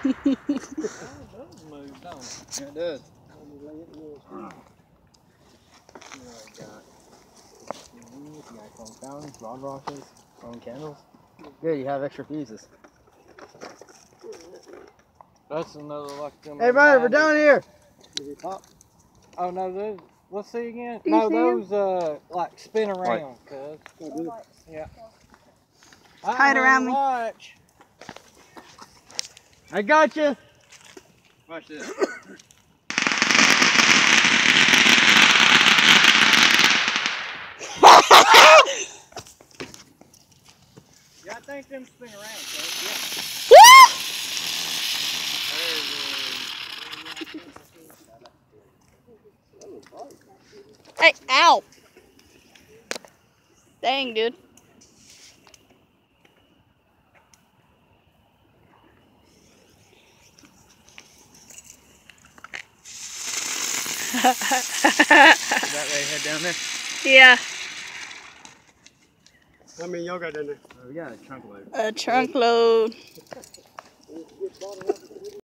It does move, don't it? Yeah, it does. You got phone fountains, rod rockets, phone candles. Good, you have extra fuses. That's another like them. Hey, Ryder, we're down here. Oh no, those. Let's see again. Do you No, see those like spin around, cuz. Yeah. Hide around me. Watch. I got you. Watch this. Yeah, I think them spin around, cuz. Yeah. Hey, ow. Dang, dude. That way, head down there. Yeah. How many y'all got down there? We got a trunk load. A trunk load.